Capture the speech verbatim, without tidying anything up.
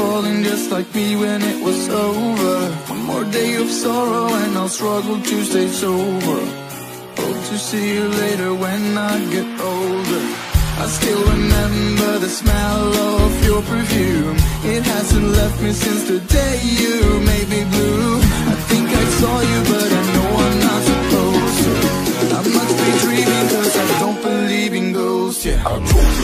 falling just like me when it was over. One more day of sorrow and I'll struggle to stay sober. Hope to see you later when I get older. I still remember the smell of your perfume. It hasn't left me since the day you made me blue. I think I saw you but I know I'm not supposed to. I must be dreaming cause I don't believe in ghosts, yeah. I told you